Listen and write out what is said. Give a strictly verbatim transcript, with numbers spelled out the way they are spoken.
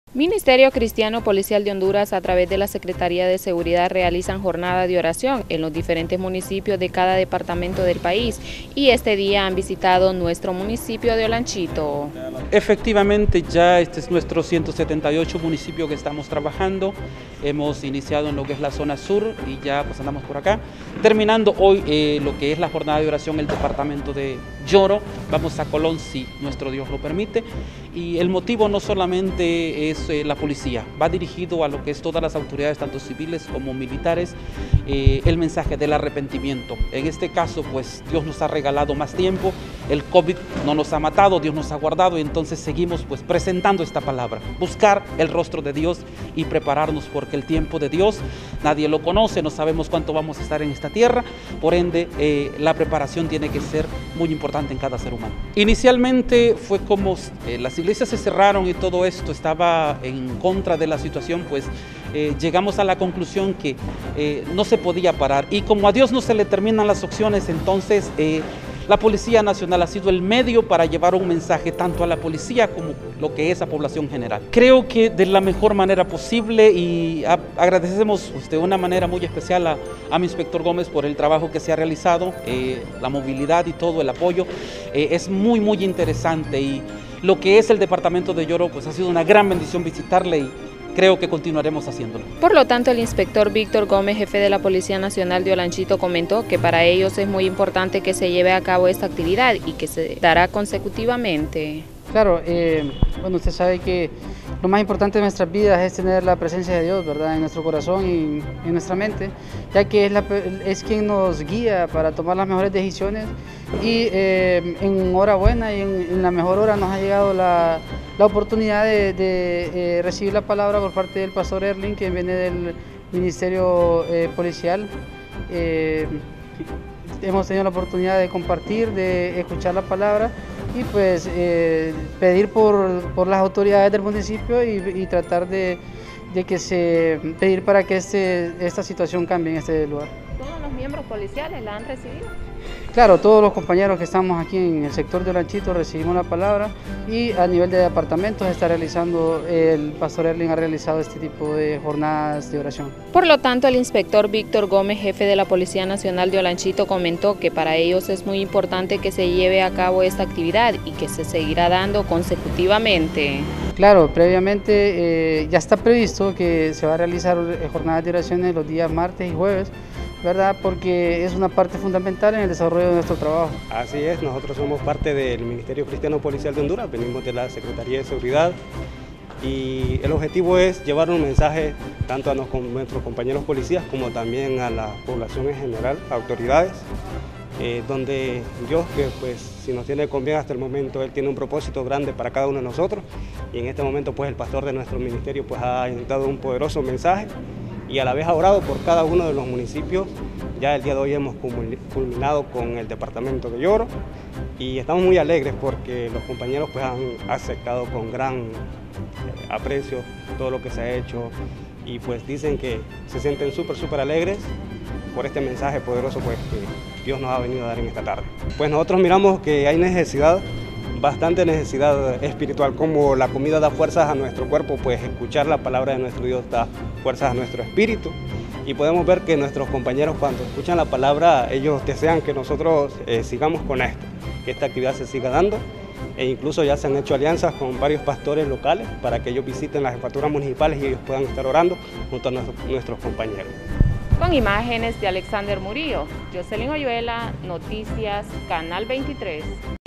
Ministerio Cristiano Policial de Honduras a través de la Secretaría de Seguridad realizan jornada de oración en los diferentes municipios de cada departamento del país y este día han visitado nuestro municipio de Olanchito. Efectivamente, ya este es nuestro ciento setenta y ocho municipio que estamos trabajando. Hemos iniciado en lo que es la zona sur y ya pues andamos por acá. Terminando hoy eh, lo que es la jornada de oración en el departamento de Yoro. Vamos a Colón si nuestro Dios lo permite. Y el motivo no solamente es eh, la policía, va dirigido a lo que es todas las autoridades, tanto civiles como militares, eh, el mensaje del arrepentimiento. En este caso, pues Dios nos ha regalado más tiempo, el COVID no nos ha matado, Dios nos ha guardado y entonces seguimos pues presentando esta palabra, buscar el rostro de Dios y prepararnos porque el tiempo de Dios nadie lo conoce, no sabemos cuánto vamos a estar en esta tierra, por ende eh, la preparación tiene que ser muy importante en cada ser humano. Inicialmente fue como eh, las iglesias se cerraron y todo esto estaba en contra de la situación, pues eh, llegamos a la conclusión que eh, no se podía parar y como a Dios no se le terminan las opciones, entonces eh, la Policía Nacional ha sido el medio para llevar un mensaje tanto a la policía como lo que es a población general. Creo que de la mejor manera posible y a, agradecemos pues, de una manera muy especial a, a mi inspector Gómez por el trabajo que se ha realizado, eh, la movilidad y todo el apoyo. Eh, es muy muy interesante y lo que es el departamento de Yoro pues ha sido una gran bendición visitarle y creo que continuaremos haciéndolo. Por lo tanto, el inspector Víctor Gómez, jefe de la Policía Nacional de Olanchito, comentó que para ellos es muy importante que se lleve a cabo esta actividad y que se dará consecutivamente. Claro, eh, bueno, usted sabe que lo más importante de nuestras vidas es tener la presencia de Dios, ¿verdad?, en nuestro corazón y en nuestra mente, ya que es, la, es quien nos guía para tomar las mejores decisiones y eh, en hora buena y en, en la mejor hora nos ha llegado la, la oportunidad de, de eh, recibir la palabra por parte del pastor Erling, que viene del Ministerio eh, Policial. Eh, hemos tenido la oportunidad de compartir, de escuchar la palabra y pues eh, pedir por, por las autoridades del municipio y, y tratar de, de que se pedir para que este, esta situación cambie en este lugar. ¿Todos los miembros policiales la han recibido? Claro, todos los compañeros que estamos aquí en el sector de Olanchito recibimos la palabra y a nivel de departamentos está realizando, el pastor Erling ha realizado este tipo de jornadas de oración. Por lo tanto, el inspector Víctor Gómez, jefe de la Policía Nacional de Olanchito, comentó que para ellos es muy importante que se lleve a cabo esta actividad y que se seguirá dando consecutivamente. Claro, previamente eh, ya está previsto que se va a realizar jornadas de oraciones los días martes y jueves, ¿verdad?, porque es una parte fundamental en el desarrollo de nuestro trabajo. Así es, nosotros somos parte del Ministerio Cristiano Policial de Honduras, venimos de la Secretaría de Seguridad y el objetivo es llevar un mensaje tanto a nuestros compañeros policías como también a la población en general, a autoridades, eh, donde Dios, que pues si nos tiene con bien hasta el momento, Él tiene un propósito grande para cada uno de nosotros y en este momento pues el pastor de nuestro ministerio pues ha dado un poderoso mensaje y a la vez ha orado por cada uno de los municipios. Ya el día de hoy hemos culminado con el departamento de Yoro y estamos muy alegres porque los compañeros pues, han aceptado con gran aprecio todo lo que se ha hecho y pues dicen que se sienten súper, súper alegres por este mensaje poderoso pues, que Dios nos ha venido a dar en esta tarde. Pues nosotros miramos que hay necesidad, bastante necesidad espiritual, como la comida da fuerzas a nuestro cuerpo, pues escuchar la palabra de nuestro Dios da fuerzas a nuestro espíritu y podemos ver que nuestros compañeros cuando escuchan la palabra ellos desean que nosotros eh, sigamos con esto, que esta actividad se siga dando e incluso ya se han hecho alianzas con varios pastores locales para que ellos visiten las jefaturas municipales y ellos puedan estar orando junto a nuestro, nuestros compañeros. Con imágenes de Alexander Murillo, Jocelyn Oyuela, Noticias, Canal veintitrés.